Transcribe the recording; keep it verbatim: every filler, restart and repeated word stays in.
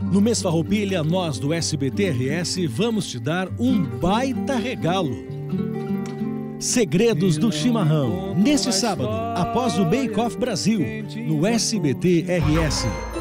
No mês Farroupilha, nós do S B T R S vamos te dar um baita regalo. Segredos do Chimarrão, neste sábado, após o Bake Off Brasil, no S B T R S.